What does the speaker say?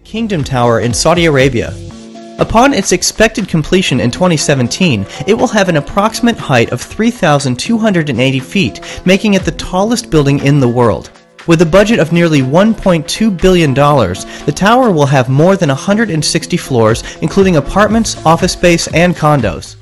Kingdom Tower in Saudi Arabia. Upon its expected completion in 2017, it will have an approximate height of 3,280 feet, making it the tallest building in the world. With a budget of nearly $1.2 billion, the tower will have more than 160 floors, including apartments, office space, and condos.